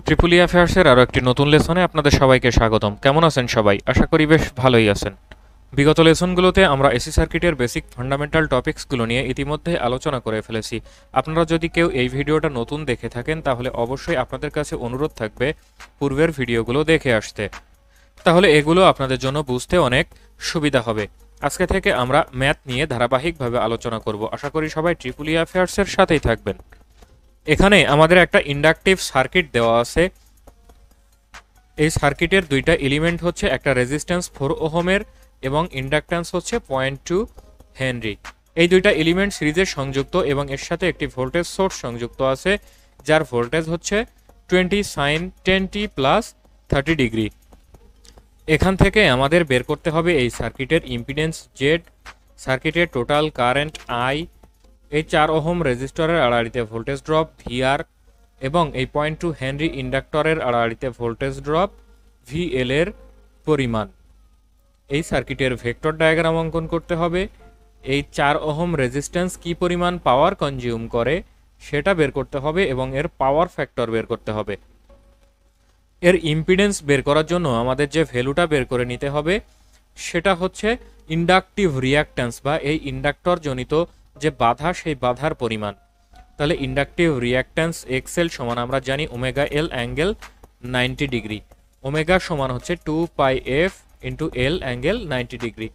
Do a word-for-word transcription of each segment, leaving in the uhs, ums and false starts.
Triple ই অ্যাফেয়ার্সের আরও একটি নতুন লেসনে আপনাদের সবাইকে স্বাগতম। কেমন আছেন সবাই? আশা করি বেশ ভালোই আছেন। বিগত লেসনগুলোতে আমরা এসি সার্কিটের বেসিক ফান্ডামেন্টাল টপিকসগুলো নিয়ে ইতিমধ্যে আলোচনা করে ফেলেছি। আপনারা যদি কেউ এই ভিডিওটা নতুন দেখে থাকেন তাহলে অবশ্যই আপনাদের কাছে অনুরোধ থাকবে পূর্বের ভিডিওগুলো দেখে আসতে, তাহলে এগুলো আপনাদের জন্য বুঝতে অনেক সুবিধা হবে। আজকে থেকে আমরা ম্যাথ নিয়ে ধারাবাহিকভাবে আলোচনা করব। আশা করি সবাই ট্রিপল ই অ্যাফেয়ার্সের সাথেই থাকবেন। এখানে আমাদের একটা ইন্ডাকটিভ সার্কিট দেওয়া আছে। এই সার্কিটের দুইটা এলিমেন্ট হচ্ছে একটা রেজিস্ট্যান্স ফোর ওহমের এবং ইন্ডাকট্যান্স হচ্ছে পয়েন্ট টু হেনরি। এই দুইটা এলিমেন্ট সিরিজে সংযুক্ত এবং এর সাথে একটি ভোল্টেজ সোর্স সংযুক্ত আছে, যার ভোল্টেজ হচ্ছে টোয়েন্টি সাইন টেন টি প্লাস থার্টি ডিগ্রি। এখান থেকে আমাদের বের করতে হবে এই সার্কিটের ইম্পিডেন্স জেড, সার্কিটের টোটাল কারেন্ট আই, এই চার ওহম রেজিস্টরের আড়াআড়িতে ভোল্টেজ ড্রপ ভিআর এবং এই পয়েন্ট টু হেনরি ইন্ডাক্টরের আড়াআড়িতে ভোল্টেজ ড্রপ ভিএল এর পরিমাণ। এই সার্কিটের ভেক্টর ডায়াগ্রাম অঙ্কন করতে হবে। এই চার ওহম রেজিস্ট্যান্স কি পরিমাণ পাওয়ার কনজিউম করে সেটা বের করতে হবে এবং এর পাওয়ার ফ্যাক্টর বের করতে হবে। এর ইম্পিডেন্স বের করার জন্য আমাদের যে ভ্যালুটা বের করে নিতে হবে সেটা হচ্ছে ইন্ডাকটিভ রিয়াক্ট্যান্স বা এই ইন্ডাক্টর জনিত যে বাধা, সেই বাধার পরিমাণ। তাহলে ইন্ডাকটিভ রিয়াক্ট্যান্স এক্সএল সমান আমরা জানি omega L angle ninety degree. Omega সমান হচ্ছে two pi F into L angle ninety degree.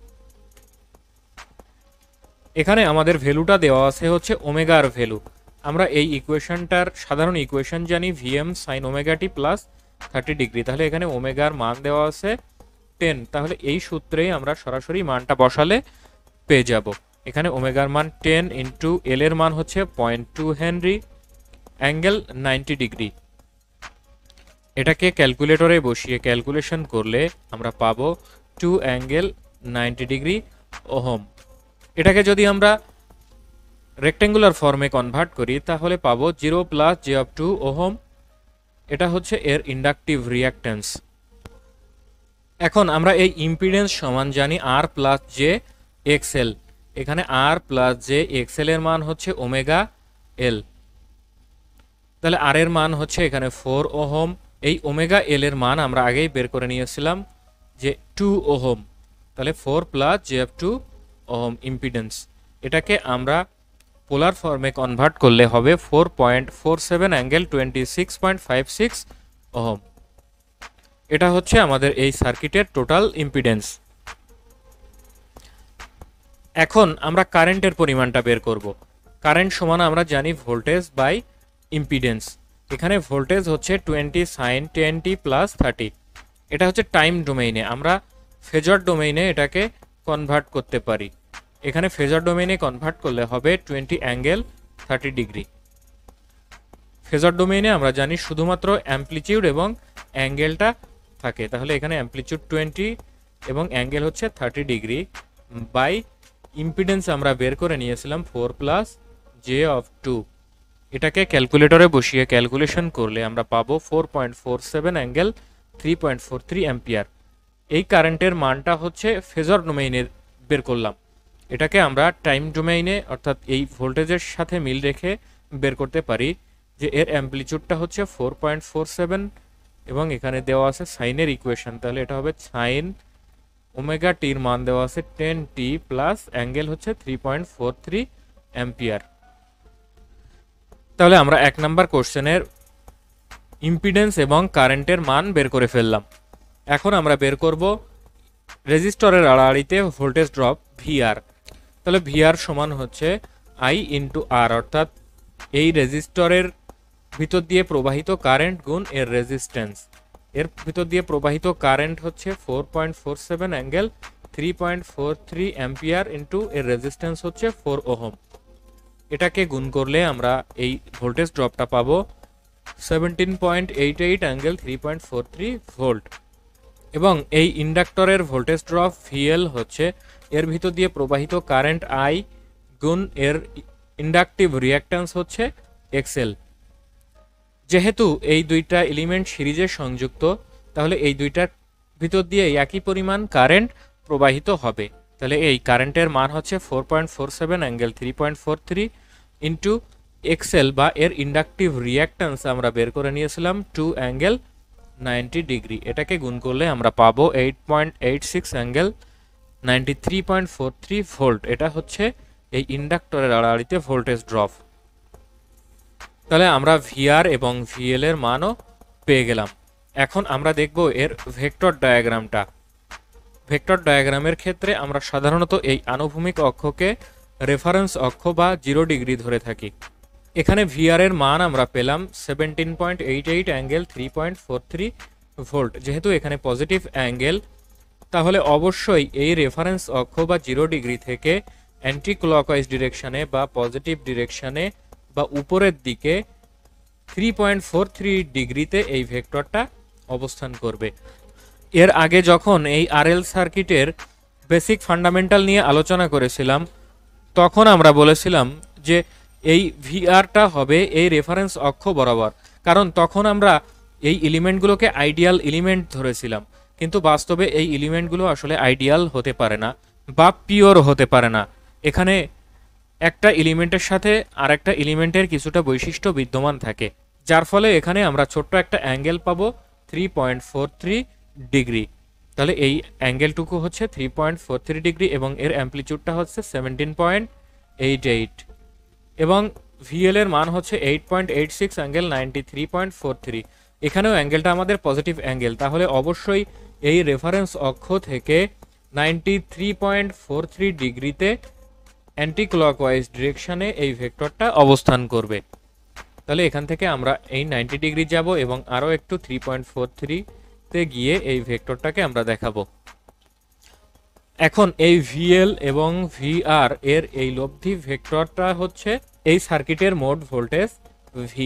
এখানে আমাদের ভ্যালুটা দেওয়া আছে হচ্ছে ওমেগার ভ্যালু। আমরা এই ইকুয়েশনটার সাধারণ ইকুয়েশন জানি VM sine omega T plus thirty degree. তাহলে এখানে ওমেগার মান দেওয়া আছে টেন। তাহলে এই সূত্রেই আমরা সরাসরি মানটা বসালে পেয়ে যাব। এখানে ওমেগার মান টেন ইন্টু এল এর মান হচ্ছে point two henry angle ninety degree. এটাকে ক্যালকুলেটরে বসিয়ে ক্যালকুলেশন করলে আমরা পাবো two angle ninety degree ohm. এটাকে যদি আমরা রেক্টেঙ্গুলার ফর্মে কনভার্ট করি তাহলে পাবো zero plus j of two ohm. এটা হচ্ছে এর ইন্ডাকটিভ রিয়াক্ট্যান্স। এখন আমরা এই ইম্পিডেন্স সমান জানি আর প্লাস জে এক্সএল। এখানে আর প্লাস জে এক্সএল এর মান হচ্ছে ওমেগা এল। তাহলে আর এর মান হচ্ছে এখানে ফোর ওহম। এই ওমেগা এল এর মান আমরা আগেই বের করে নিয়েছিলাম যে টু ওহম। তাহলে four plus j of two ohm impedance. এটাকে আমরা পোলার ফর্মে কনভার্ট করলে হবে four point four seven angle twenty six point five six ohm. এটা হচ্ছে আমাদের এই সার্কিটের টোটাল ইম্পিডেন্স। এখন আমরা কারেন্টের পরিমাণটা বের করব। কারেন্ট সমান আমরা জানি ভোল্টেজ বাই ইম্পিডেন্স। এখানে ভোল্টেজ হচ্ছে টোয়েন্টি সাইন টেন টি প্লাস থার্টি। এটা হচ্ছে টাইম ডোমেইনে। আমরা ফেজর ডোমেইনে এটাকে কনভার্ট করতে পারি। এখানে ফেজর ডোমেইনে কনভার্ট করলে হবে twenty angle thirty degree. Phasor ডোমেইনে আমরা জানি শুধুমাত্র অ্যাম্পলিটিউড এবং অ্যাঙ্গেলটা থাকে। তাহলে এখানে অ্যাম্পলিটিউড টোয়েন্টি এবং অ্যাঙ্গেল হচ্ছে থার্টি ডিগ্রি বাই ইম্পিডেন্স আমরা বের করে নিয়েছিলাম four plus j of two. এটাকে ক্যালকুলেটরে বসিয়ে ক্যালকুলেশন করলে আমরা পাবো four point four seven angle three point four three ampere. এই কারেন্টের মানটা হচ্ছে ফেজর ডোমেইনের বের করলাম। এটাকে আমরা টাইম ডোমেইনে অর্থাৎ এই ভোল্টেজের সাথে মিল রেখে বের করতে পারি যে এর অ্যাম্পলিটিউডটা হচ্ছে ফোর পয়েন্ট ফোর সেভেন এবং এখানে দেওয়া আছে সাইনের ইকুয়েশন। তাহলে এটা হবে সাইন ওমেগা টির মান দেওয়া আছে টেন টি প্লাস অ্যাঙ্গেল হচ্ছে three point four three ampere. তাহলে আমরা এক নাম্বার কোশ্চেনের ইম্পিডেন্স এবং কারেন্টের মান বের করে ফেললাম। এখন আমরা বের করব রেজিস্টরের আড়াআড়িতে ভোল্টেজ ড্রপ ভিআর। তাহলে ভিআর সমান হচ্ছে আই ইন্টু আর, অর্থাৎ এই রেজিস্টরের ভিতর দিয়ে প্রবাহিত কারেন্ট গুণ এর রেজিস্ট্যান্স। এর ভিতর দিয়ে প্রবাহিত কারেন্ট হচ্ছে four point four seven angle three point four three ampere into এর রেজিস্ট্যান্স হচ্ছে ফোর ওহম। এটাকে গুণ করলে আমরা এই ভোল্টেজ ড্রপটা পাবো seventeen point eight eight angle three point four three volt. এবং এই ইন্ডাক্টরের ভোল্টেজ ড্রপ ভিএল হচ্ছে এর ভিতর দিয়ে প্রবাহিত কারেন্ট আই গুণ এর ইন্ডাকটিভ রিয়াক্ট্যান্স হচ্ছে এক্সএল। যেহেতু এই দুইটা এলিমেন্ট সিরিজে সংযুক্ত তাহলে এই দুইটার ভিতর দিয়ে একই পরিমাণ কারেন্ট প্রবাহিত হবে। তাহলে এই কারেন্টের মান হচ্ছে four point four seven angle three point four three into XL বা এর ইন্ডাকটিভ রিঅ্যাক্ট্যান্স আমরা বের করে নিয়েছিলাম টু অ্যাঙ্গেল নাইনটি ডিগ্রি। এটাকে গুণ করলে আমরা পাবো eight point eight six angle ninety three point four three volt. এটা হচ্ছে এই ইন্ডাক্টরের আড়াআড়িতে ভোল্টেজ ড্রপ। তাহলে আমরা ভিআর এবং ভিএল এর মানও পেয়ে গেলাম। এখন আমরা দেখব এর ভেক্টর ডায়াগ্রামটা। ভেক্টর ডায়াগ্রামের ক্ষেত্রে আমরা সাধারণত এই আনুভূমিক অক্ষকে রেফারেন্স অক্ষ বা জিরো ডিগ্রি ধরে থাকি। এখানে ভিআর এর মান আমরা পেলাম seventeen point eight eight angle three point four three volt. যেহেতু এখানে পজিটিভ অ্যাঙ্গেল, তাহলে অবশ্যই এই রেফারেন্স অক্ষ বা জিরো ডিগ্রি থেকে অ্যান্টি ক্লকওয়াইজ ডিরেকশনে বা পজিটিভ ডিরেকশনে বা উপরের দিকে থ্রি পয়েন্ট ফোর থ্রি ডিগ্রিতে এই ভেক্টরটা অবস্থান করবে। এর আগে যখন এই আরএল সার্কিটের বেসিক ফান্ডামেন্টাল নিয়ে আলোচনা করেছিলাম, তখন আমরা বলেছিলাম যে এই ভিআরটা হবে এই রেফারেন্স অক্ষ বরাবর, কারণ তখন আমরা এই এলিমেন্টগুলোকে আইডিয়াল এলিমেন্ট ধরেছিলাম। কিন্তু বাস্তবে এই এলিমেন্টগুলো আসলে আইডিয়াল হতে পারে না বা পিওর হতে পারে না। এখানে একটা এলিমেন্টের সাথে আর একটা এলিমেন্টের কিছুটা বৈশিষ্ট্য বিদ্যমান থাকে, যার ফলে এখানে আমরা ছোট্ট একটা অ্যাঙ্গেল পাবো three point four three degree. তাহলে এই অ্যাঙ্গেলটুকু হচ্ছে three point four three degree এবং এর অ্যাম্পলিটিউডটা হচ্ছে সেভেন্টিন পয়েন্ট এইট এইট এবং ভিএল এর মান হচ্ছে eight point eight six angle ninety three point four three. এখানেও অ্যাঙ্গেলটা আমাদের পজিটিভ অ্যাঙ্গেল, তাহলে অবশ্যই এই রেফারেন্স অক্ষ থেকে ninety three point four three ডিগ্রিতে অ্যান্টি ক্লকওয়াইজ ডিরেকশনে এই ভেক্টরটা অবস্থান করবে। তাহলে এখান থেকে আমরা এই নাইনটি ডিগ্রি যাব এবং আরও একটু থ্রি পয়েন্ট ফোর থ্রিতে গিয়ে এই ভেক্টরটাকে আমরা দেখাবো। এখন এই ভিএল এবং ভিআর এর এই লব্ধি ভেক্টরটা হচ্ছে এই সার্কিটের মোট ভোল্টেজ ভি।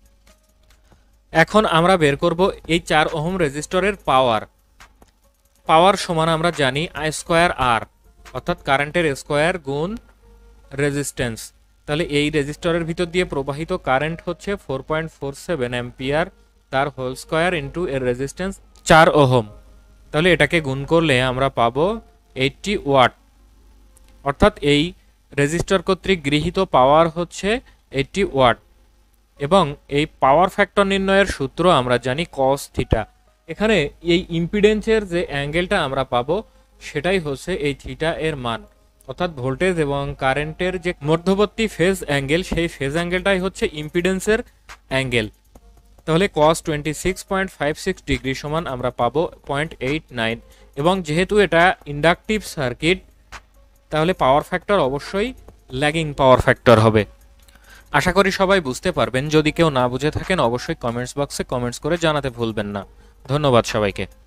এখন আমরা বের করব এই চার ওহম রেজিস্টরের পাওয়ার। পাওয়ার সমান আমরা জানি আই স্কোয়ার আর, অর্থাৎ কারেন্টের স্কোয়ার গুণ রেজিস্ট্যান্স। তাহলে এই রেজিস্টরের ভিতর দিয়ে প্রবাহিত কারেন্ট হচ্ছে four point four seven ampere, তার হোল স্কোয়ার ইন্টু এর রেজিস্ট্যান্স চার ওহম। তাহলে এটাকে গুণ করলে আমরা পাবো এইটটি ওয়াট, অর্থাৎ এই রেজিস্টর কর্তৃক গৃহীত পাওয়ার হচ্ছে এইটটি ওয়াট। এবং এই পাওয়ার ফ্যাক্টর নির্ণয়ের সূত্র আমরা জানি কস থিটা। এখানে এই ইম্পিডেন্সের যে অ্যাঙ্গেলটা আমরা পাবো সেটাই হচ্ছে এই থিটা এর মান, অর্থাৎ ভোল্টেজ এবং কারেন্টের যে মধ্যবর্তী ফেজ অ্যাঙ্গেল, সেই ফেজ অ্যাঙ্গেলটাই হচ্ছে ইম্পিডেন্সের অ্যাঙ্গেল। তাহলে cos twenty six point five six degree সমান আমরা পাবো পয়েন্ট এইট নাইন। এবং যেহেতু এটা ইন্ডাকটিভ সার্কিট, তাহলে পাওয়ার ফ্যাক্টর অবশ্যই ল্যাগিং পাওয়ার ফ্যাক্টর হবে। আশা করি সবাই বুঝতে পারবেন। যদি কেউ না বুঝে থাকেন অবশ্যই কমেন্টস বক্সে কমেন্টস করে জানাতে ভুলবেন না। ধন্যবাদ সবাইকে।